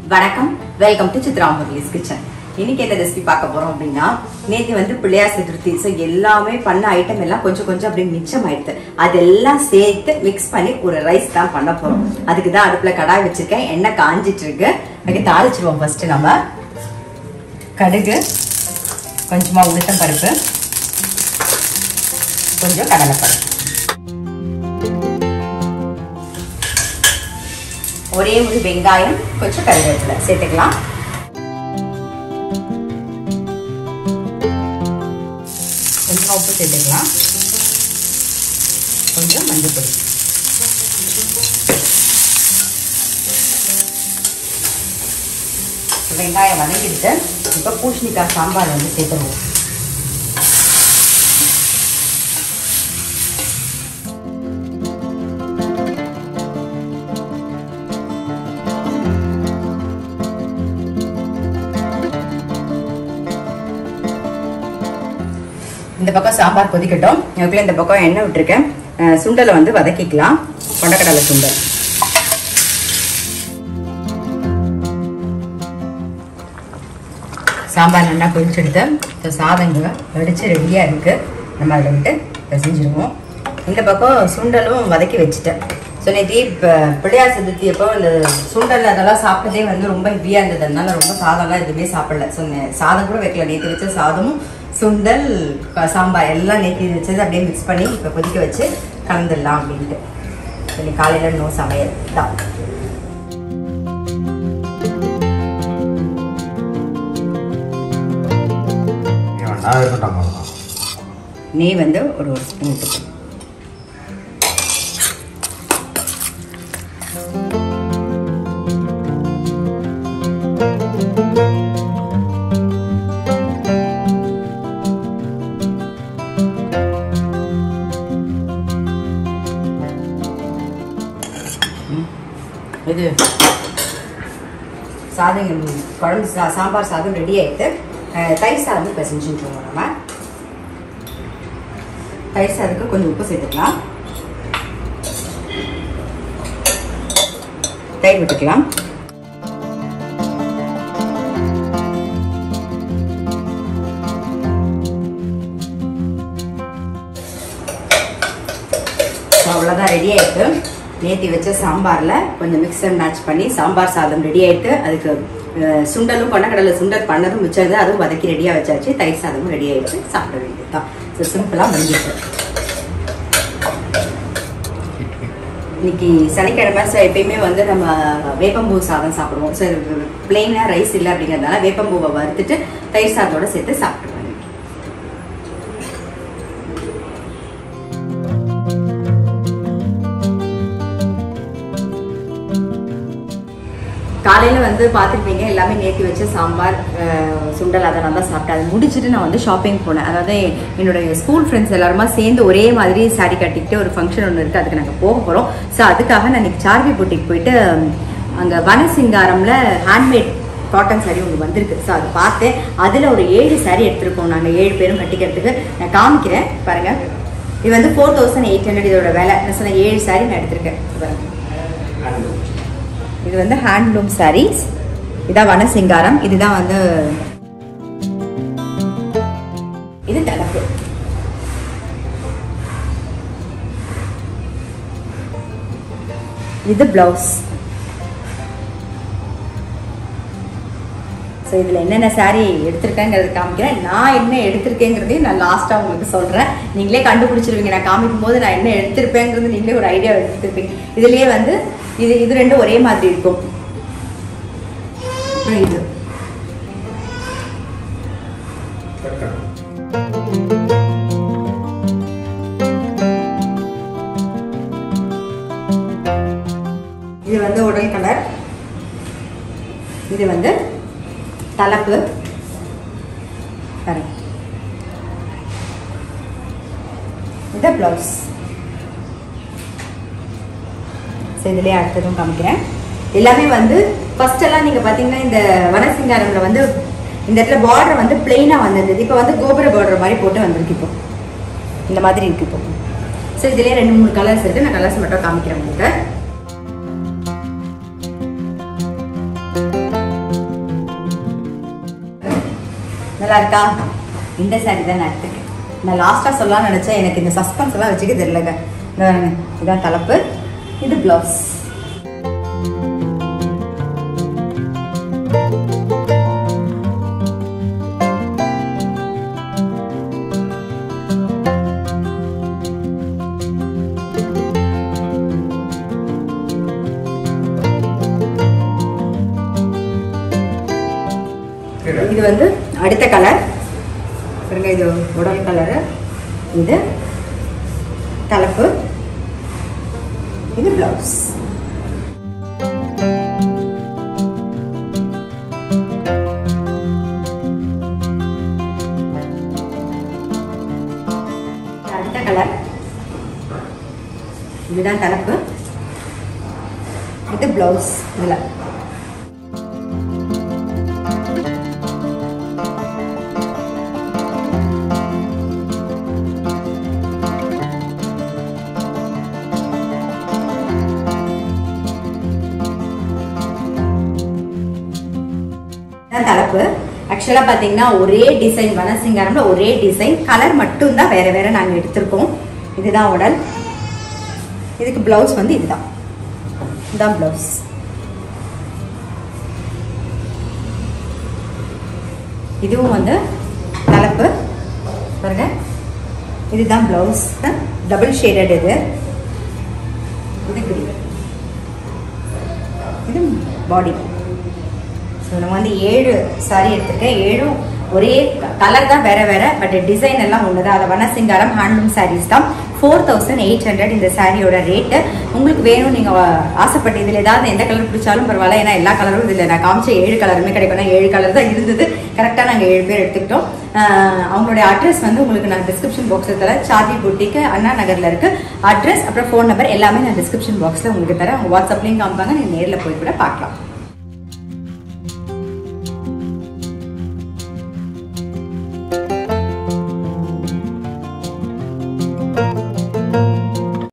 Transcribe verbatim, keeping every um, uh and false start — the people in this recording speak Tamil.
வணக்கம், welcome to Chitra Murali's kitchen. இன்னைக்கு என்ன ரெசிபி பார்க்க போறோம் அப்படின்னா, நேற்று வந்து பிள்ளையார் சதுர்த்தி, ஸோ எல்லாமே பண்ண ஐட்டம் எல்லாம் கொஞ்சம் கொஞ்சம் அப்படியே மிச்சம் ஆயிடுது. அதெல்லாம் சேர்த்து மிக்ஸ் பண்ணி ஒரு ரைஸ் தான் பண்ண போறோம். அதுக்கு தான் அடுப்புல கடாய் வச்சிருக்கேன், எண்ணெய் காஞ்சிட்டு இருக்கு. அதுக்கு தாளிச்சிருவோம். ஃபர்ஸ்ட் நம்ம கடுகு, கொஞ்சமா உளுத்தம் பருப்பு, கொஞ்சம் கடலைப்பருப்பு, ஒரே ஒரு வெங்காயம், கொஞ்சம் கருவேப்பிலை சேர்த்துக்கலாம். கொஞ்சம் உப்பு சேர்த்துக்கலாம். கொஞ்சம் மஞ்சள் பொடி. வெங்காயம் வதங்கிட்டு இப்போ பூசணிக்காய் சாம்பார் வந்து சேர்த்துருவோம். இந்த பக்கம் சாம்பார் கொதிக்கட்டும். அதுக்குள்ள இந்த பக்கம் எண்ணெய் விட்டுருக்கேன். சுண்டலை வந்து வதக்கிக்கலாம். கொண்டக்கடலை சுண்டல். சாம்பார் நல்லா கொதிச்செடுத்து இந்த சாதங்க வடிச்சு ரெடியா இருக்கு. நம்ம அதை விட்டு பிசைஞ்சிருவோம். இந்த பக்கம் சுண்டலும் வதக்கி வச்சுட்டேன். ஸோ நேற்று இப்போ பிள்ளையார் சதுர்த்தி அப்போ இந்த சுண்டல் அதெல்லாம் சாப்பிட்டதே வந்து ரொம்ப ஹெவியாக இருந்தது. அதனால ரொம்ப சாதம்லாம் எதுவுமே சாப்பிடல. ஸோ சாதம் கூட வைக்கல. நேற்று வச்ச சாதமும் சுண்டல் சாம்பார் எல்லாம் நேற்று வச்சது அப்படியே மிக்ஸ் பண்ணி இப்போ கொதிக்க வச்சு கலந்துடலாம் அப்படின்ட்டு. சரி, காலையில் நோ சமையல் தான். நெய் வந்து ஒரு ஒரு ஸ்பூன் எடுத்துக்கணும். இது சாதம் குழம்பு சா சாம்பார் சாதம் ரெடி ஆகிட்டு தயிர் சாதம் பிசைஞ்சுட்டுருவோம். நம்ம தயிர் சாதத்துக்கு கொஞ்சம் உப்பு சேர்த்துக்கலாம். தயிர் விட்டுக்கலாம். அவ்வளோதான், ரெடி ஆகிட்டு. நேற்று வச்ச சாம்பாரில் கொஞ்சம் மிக்ஸ் அண்ட் மேட்ச் பண்ணி சாம்பார் சாதம் ரெடி ஆகிட்டு. அதுக்கு சுண்டலும் கொண்டக்கடலை சுண்டல் பண்ணதும் மிச்சது, அதுவும் வதக்கி ரெடியாக வச்சாச்சு. தயிர் சாதமும் ரெடி ஆகிடுச்சு. சாப்பிட வேண்டியது தான். ஸோ சிம்பிளாக முடிஞ்சிச்சு. இன்னைக்கு சனிக்கிழமை. ஸோ எப்பயுமே வந்து நம்ம வேப்பம்பூ சாதம் சாப்பிடுவோம். ஸோ பிளெயினாக ரைஸ் இல்லை அப்படிங்கிறதுனால வேப்பம்பூவை வறுத்துட்டு தயிர் சாதத்தோடு சேர்த்து சாப்பிடுவோம். காலையில் வந்து பார்த்துருப்பீங்க, எல்லாமே நேற்று வச்ச சாம்பார் சுண்டல் அதை நல்லா சாப்பிட்டேன். அதை முடிச்சுட்டு நான் வந்து ஷாப்பிங் போனேன். அதாவது என்னுடைய ஸ்கூல் ஃப்ரெண்ட்ஸ் எல்லாருமா சேர்ந்து ஒரே மாதிரி சாரீ கட்டிக்கிட்டு ஒரு ஃபங்க்ஷன் ஒன்று இருக்குது. அதுக்கு நாங்கள் போக போகிறோம். ஸோ அதுக்காக நான் இன்றைக்கி சார்வி போட்டிக்கு போயிட்டு அங்கே வனசிங்காரமில் ஹேண்ட்மேட் காட்டன் சாரீ ஒன்று வந்திருக்கு. ஸோ அதை பார்த்தேன். அதில் ஒரு ஏழு சாரீ எடுத்துருக்கோம். நாங்கள் ஏழு பேரும் கட்டிக்கிறதுக்கு. நான் காமிக்கிறேன் பாருங்கள். இது வந்து ஃபோர் தௌசண்ட் எயிட் ஹண்ட்ரட் இதோட வேலை. நான் சொன்ன ஏழு சாரீ நான் எடுத்திருக்கேன். இது வந்து ஹேண்ட்லூம் சாரீஸ். இதான் வனசிங்காரம். இதுதான் வந்து இது தலைப்பு. இது பிளவுஸ். ஸோ இதில் என்னென்ன சாரீ எடுத்திருக்கேங்கிறது காமிக்கிறேன். நான் என்ன எடுத்திருக்கேங்கிறதையும் நான் லாஸ்ட்டாக உங்களுக்கு சொல்கிறேன். நீங்களே கண்டுபிடிச்சிருவீங்க. நான் காமிக்கும் போது நான் என்ன எடுத்திருப்பேங்கிறது நீங்களே ஒரு ஐடியா எடுத்துருப்பீங்க. இதுலேயே வந்து இது இது ரெண்டும் ஒரே மாதிரி இருக்கும். அப்புறம் இது இது வந்து உடல் கலர். இது வந்து தலைப்பு. இது பிளவுஸ். இதுலேயே அடுத்ததும் காமிக்கிறேன். எல்லாமே வந்து ஃபர்ஸ்ட் எல்லாம் நீங்கள் பார்த்தீங்கன்னா இந்த வனசிங்காரமில் வந்து இந்த இடத்துல பார்டர் வந்து பிளெயினாக வந்திருந்தது. இப்போ வந்து கோபுர பார்டர் மாதிரி போட்டு வந்திருக்கு. இப்போ இந்த மாதிரி இருக்கு. இப்போ ஸோ இதுலேயே ரெண்டு மூணு கலர்ஸ் இருக்குது. நான் கலர்ஸ் மட்டும் காமிக்கிறேன் உங்களுக்கு. நல்லா இருக்கா? இந்த சாரி தான் நான் எடுத்துக்கேன். நான் லாஸ்ட்டாக சொல்லலாம்னு நினச்சேன், எனக்கு இந்த சஸ்பென்ஸ் எல்லாம் வச்சுக்க தெரியலங்க. இதான் தலைப்பு, இது ப்ளவுஸ். இது வந்து அடுத்த கலர் பாருங்க, இது உடல் கலரு, இது தலைப்பு, இது பிளவுஸ். அடுத்த கலர், இதுதான் தலைப்பு, இது பிளவுஸ். இதுல தலைப்பு. ஆக்சுவலா பாத்தீங்கன்னா ஒரே டிசைன், வனசிங்காரம்ல ஒரே டிசைன், கலர் மட்டும் தான் வேற வேற நாங்க எடுத்திருக்கோம். இதுதான் உடல், இதுக்கு பிளவுஸ் வந்து இதுதான், இதுதான் பிளவுஸ். இதுவும் வந்து தலைப்பு பாருங்க, இதுதான் பிளவுஸ், டபுள் ஷேடட். இது இது கிரீன், இது பாடி. ஸோ நம்ம வந்து ஏழு சாரி எடுத்திருக்கேன், ஏழும் ஒரே கலர் தான் வேற வேற, பட் டிசைன் எல்லாம் ஒன்று தான். அதை வனசிங்காரம் ஹேண்ட்லூம் சாரீஸ் தான். ஃபோர் தௌசண்ட் எயிட் ஹண்ட்ரட் இந்த சாரியோட ரேட்டு. உங்களுக்கு வேணும், நீங்கள் ஆசைப்பட்டு இதில் ஏதாவது எந்த கலர் பிடிச்சாலும் பரவாயில்ல, ஏன்னா எல்லா கலரும் இதில் நான் காமிச்ச ஏழு கலருமே கிடைக்கும். ஏழு கலர் தான் இருந்தது, கரெக்டாக நாங்கள் ஏழு பேர் எடுத்துக்கிட்டோம். அவங்களுடைய அட்ரஸ் வந்து உங்களுக்கு நான் டிஸ்கிரிப்ஷன் பாக்ஸில் தரேன். சாதி புட்டிக்கு அண்ணா நகரில் இருக்குது அட்ரஸ், அப்புறம் ஃபோன் நம்பர் எல்லாமே நான் டிஸ்கிரிப்ஷன் பாக்ஸில் உங்களுக்கு தரேன். அவங்க வாட்ஸ்அப்லேயும் காமிப்பாங்க, நீங்கள் நேரில் போய் கூட பார்க்கலாம்.